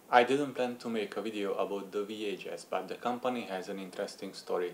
I didn't plan to make a video about the VHS, but the company has an interesting story.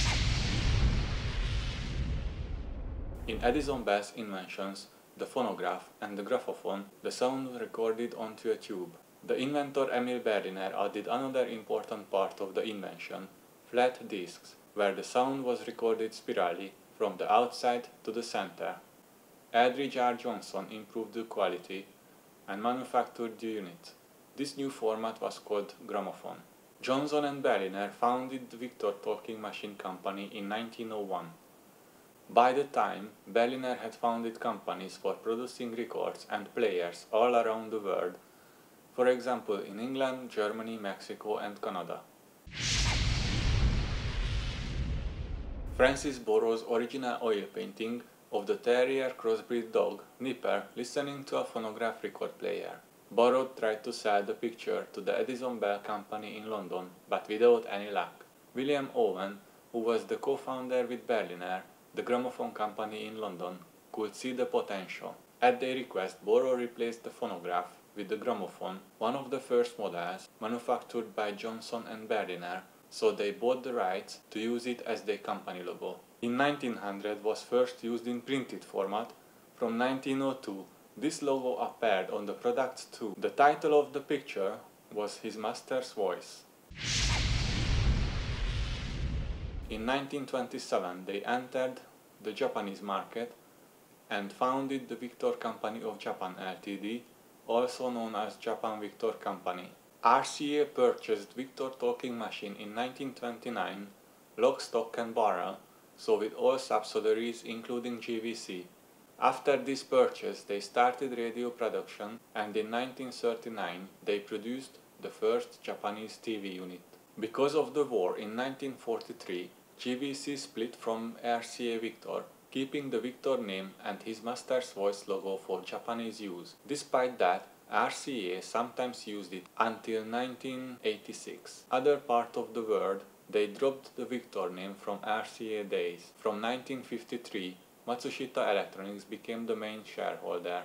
In Edison Bell's inventions, the phonograph and the graphophone, the sound was recorded onto a tube. The inventor Emil Berliner added another important part of the invention, flat discs, where the sound was recorded spirally from the outside to the center. Eldridge R. Johnson improved the quality and manufactured the unit. This new format was called gramophone. Johnson and Berliner founded the Victor Talking Machine Company in 1901. By the time, Berliner had founded companies for producing records and players all around the world, for example in England, Germany, Mexico and Canada. Francis Borrow's original oil painting of the terrier crossbreed dog, Nipper, listening to a phonograph record player. Borrow tried to sell the picture to the Edison Bell Company in London, but without any luck. William Owen, who was the co-founder with Berliner, the gramophone company in London, could see the potential. At their request, Borrow replaced the phonograph with the gramophone, one of the first models manufactured by Johnson and Berliner, so they bought the rights to use it as their company logo. In 1900 was first used in printed format. From 1902, this logo appeared on the products too. The title of the picture was His Master's Voice. In 1927 they entered the Japanese market and founded the Victor Company of Japan Ltd., also known as Japan Victor Company. RCA purchased Victor Talking Machine in 1929, lock, stock and barrel, so with all subsidiaries including JVC. After this purchase they started radio production, and in 1939 they produced the first Japanese TV unit. Because of the war in 1943, JVC split from RCA Victor, keeping the Victor name and His Master's Voice logo for Japanese use. Despite that, RCA sometimes used it until 1986. Other part of the world, they dropped the Victor name from RCA days. From 1953, Matsushita Electronics became the main shareholder.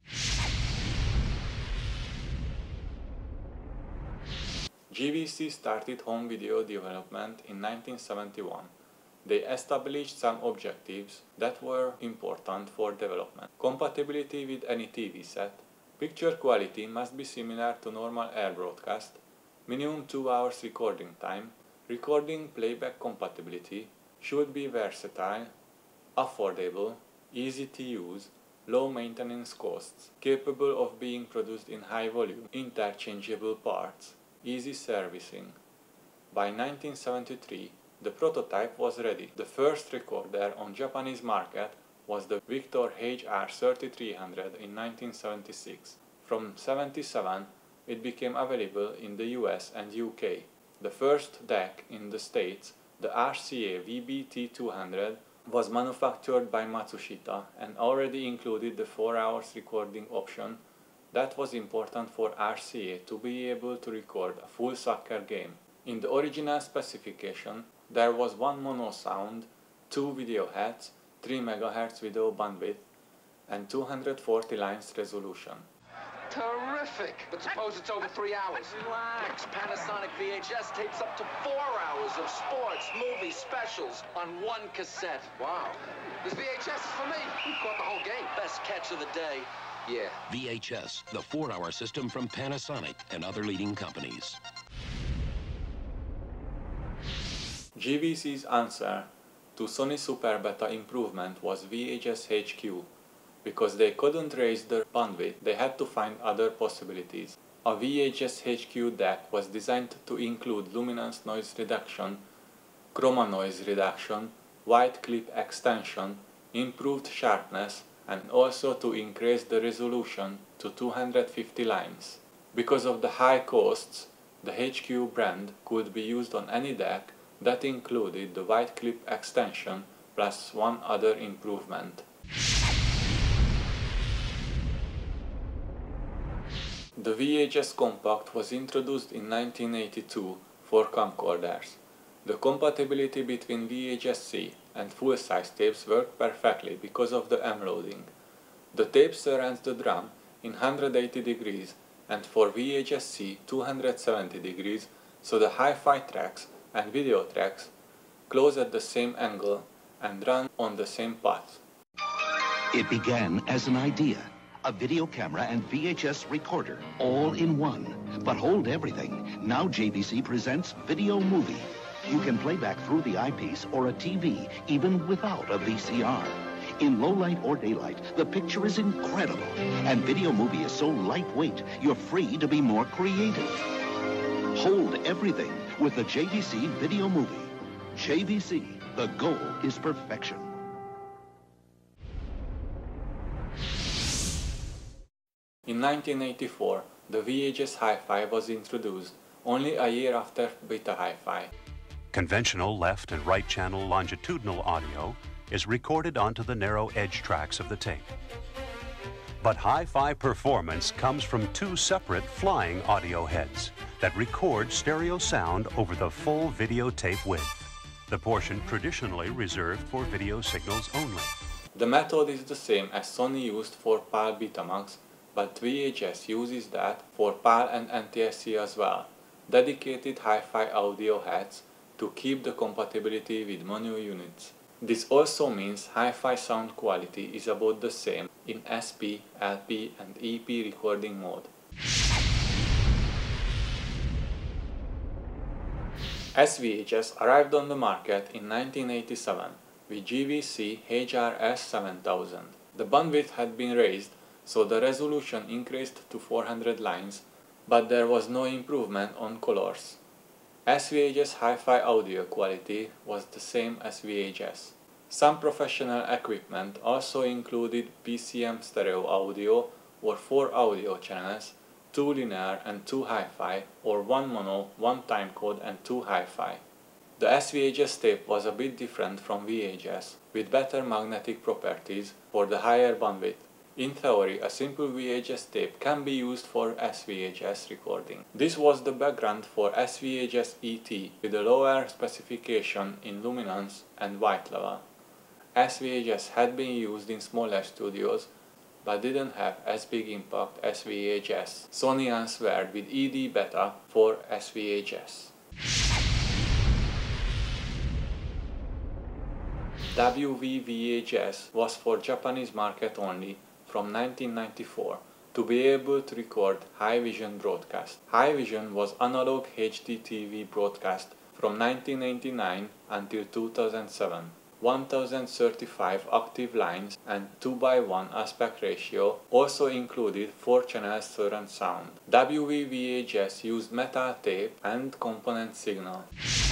JVC started home video development in 1971. They established some objectives that were important for development. Compatibility with any TV set, picture quality must be similar to normal air broadcast, minimum 2 hours recording time, recording playback compatibility, should be versatile, affordable, easy to use, low maintenance costs, capable of being produced in high volume, interchangeable parts, easy servicing. By 1973, the prototype was ready. The first recorder on Japanese market was the Victor HR3300 in 1976. From 1977, it became available in the US and UK. The first DAC in the States, the RCA VBT200, was manufactured by Matsushita and already included the 4 hours recording option. That was important for RCA to be able to record a full soccer game. In the original specification, there was one mono sound, 2 video heads, 3 MHz video bandwidth, and 240 lines resolution. Terrific! But suppose it's over 3 hours. Relax. Panasonic VHS tapes up to 4 hours of sports, movies, specials on one cassette. Wow. This VHS is for me. We caught the whole game. Best catch of the day. Yeah. VHS, the 4-hour system from Panasonic and other leading companies. JVC's answer to Sony Super Beta improvement was VHS HQ. Because they couldn't raise the bandwidth, they had to find other possibilities. A VHS HQ DAC was designed to include luminance noise reduction, chroma noise reduction, white clip extension, improved sharpness, and also to increase the resolution to 250 lines. Because of the high costs, the HQ brand could be used on any DAC that included the white clip extension plus one other improvement. The VHS Compact was introduced in 1982 for camcorders. The compatibility between VHSC and full-size tapes worked perfectly because of the M-loading. The tape surrounds the drum in 180 degrees and for VHSC 270 degrees, so the hi-fi tracks and video tracks close at the same angle and run on the same path. It began as an idea, a video camera and VHS recorder, all in one. But hold everything, now JVC presents Video Movie. You can play back through the eyepiece or a TV, even without a VCR. In low light or daylight, the picture is incredible. And Video Movie is so lightweight, you're free to be more creative. Hold everything with the JVC Video Movie. JVC, the goal is perfection. In 1984, the VHS Hi-Fi was introduced, only a year after Beta Hi-Fi. Conventional left and right channel longitudinal audio is recorded onto the narrow edge tracks of the tape. But hi-fi performance comes from two separate flying audio heads that record stereo sound over the full videotape width, the portion traditionally reserved for video signals only. The method is the same as Sony used for PAL Betamax, but VHS uses that for PAL and NTSC as well, dedicated hi-fi audio heads to keep the compatibility with mono units. This also means hi-fi sound quality is about the same in SP, LP and EP recording mode. SVHS arrived on the market in 1987 with JVC HRS 7000. The bandwidth had been raised, so the resolution increased to 400 lines, but there was no improvement on colors. SVHS hi-fi audio quality was the same as VHS. Some professional equipment also included PCM stereo audio or 4 audio channels, 2 linear and 2 hi-fi, or 1 mono, 1 timecode and 2 hi-fi. The SVHS tape was a bit different from VHS, with better magnetic properties for the higher bandwidth. In theory, a simple VHS tape can be used for SVHS recording. This was the background for SVHS ET with a lower specification in luminance and white level. SVHS had been used in smaller studios but didn't have as big impact as VHS. Sony answered with ED Beta for SVHS. WVHS was for Japanese market only from 1994 to be able to record high vision broadcast. High vision was analog HDTV broadcast from 1989 until 2007. 1035 active lines and 2:1 aspect ratio also included 4-channel surround sound. WVHS used metal tape and component signal.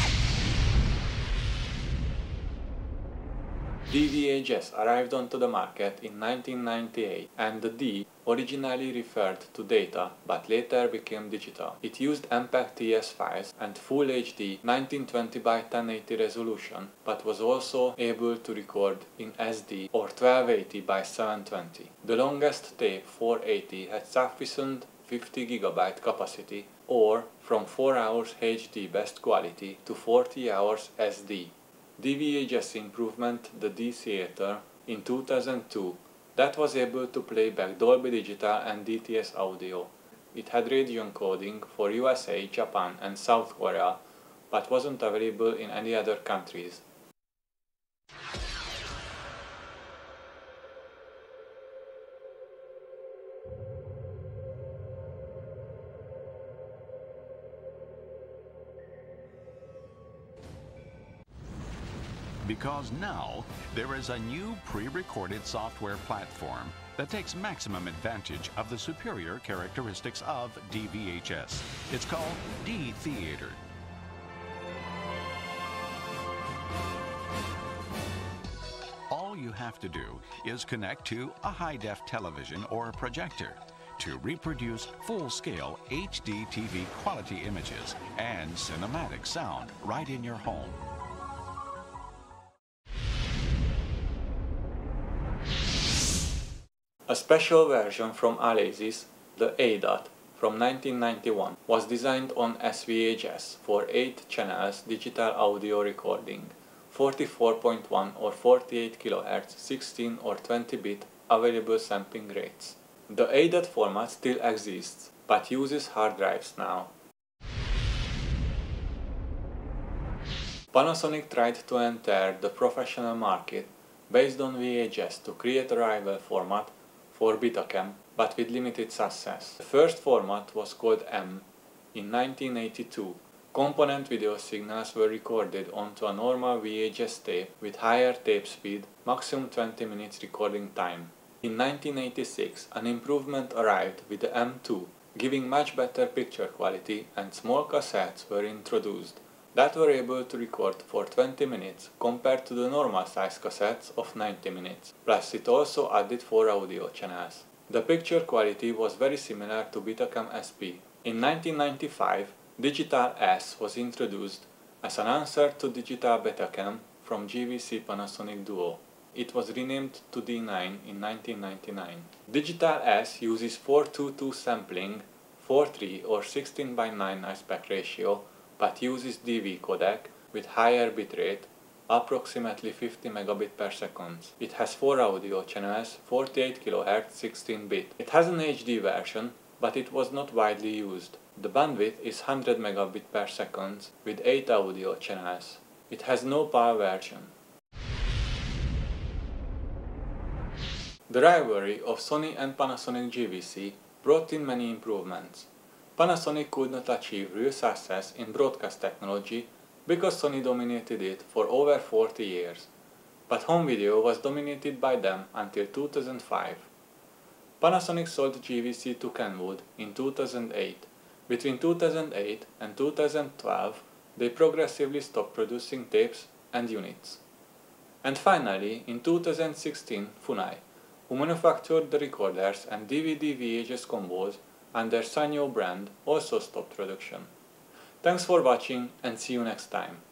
DVHS arrived onto the market in 1998, and the D originally referred to data but later became digital. It used MPEG TS files and Full HD 1920 by 1080 resolution, but was also able to record in SD or 1280 by 720. The longest tape, 480, had sufficient 50 GB capacity, or from 4 hours HD best quality to 40 hours SD. DVHS improvement the D Theater in 2002 that was able to play back Dolby Digital and DTS audio. It had radio encoding for USA, Japan and South Korea, but wasn't available in any other countries. Because now there is a new pre-recorded software platform that takes maximum advantage of the superior characteristics of DVHS. It's called D Theater. All you have to do is connect to a high-def television or a projector to reproduce full-scale HD TV quality images and cinematic sound right in your home. A special version from Alesis, the ADAT, from 1991, was designed on SVHS for 8 channels digital audio recording, 44.1 or 48 kHz, 16 or 20-bit available sampling rates. The ADAT format still exists, but uses hard drives now. Panasonic tried to enter the professional market based on VHS to create a rival format for Betacam, but with limited success. The first format was called M in 1982. Component video signals were recorded onto a normal VHS tape with higher tape speed, maximum 20 minutes recording time. In 1986, an improvement arrived with the M2, giving much better picture quality, and small cassettes were introduced that were able to record for 20 minutes compared to the normal size cassettes of 90 minutes. Plus it also added 4 audio channels. The picture quality was very similar to Betacam SP. In 1995, Digital S was introduced as an answer to Digital Betacam from JVC Panasonic Duo. It was renamed to D9 in 1999. Digital S uses 4:2:2 sampling, 4:3 or 16:9 aspect ratio, but uses DV codec with higher bitrate, approximately 50 megabit per second. It has 4 audio channels, 48 kHz 16-bit. It has an HD version, but it was not widely used. The bandwidth is 100 megabit per second with 8 audio channels. It has no PAL version. The rivalry of Sony and Panasonic JVC brought in many improvements. Panasonic could not achieve real success in broadcast technology because Sony dominated it for over 40 years, but home video was dominated by them until 2005. Panasonic sold JVC to Kenwood in 2008. Between 2008 and 2012, they progressively stopped producing tapes and units. And finally, in 2016, Funai, who manufactured the recorders and DVD VHS combos under Sanyo brand, also stopped production. Thanks for watching and see you next time.